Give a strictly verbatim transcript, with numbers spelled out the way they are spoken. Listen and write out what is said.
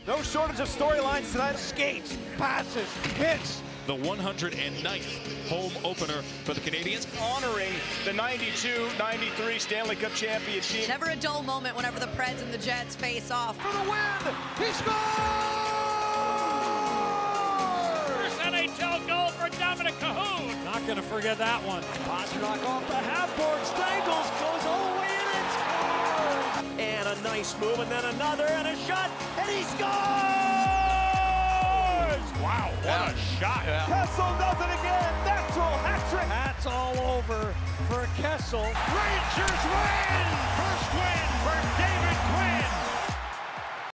No shortage of storylines tonight. Skates, passes, hits. The one hundred ninth home opener for the Canadiens. Honoring the ninety-two ninety-three Stanley Cup champion team. Never a dull moment whenever the Preds and the Jets face off. For the win! He scores! First N H L goal for Dominic Cahoon. Not going to forget that one. Pasternak off the half-board, Stangles goes all the way in and scores! And a nice move, and then another, and a shot, and he scores! Wow, what Yeah. a shot. Yeah. Kessel does it again, natural hat-trick! That's all over for Kessel. Rangers win! First win for David Quinn.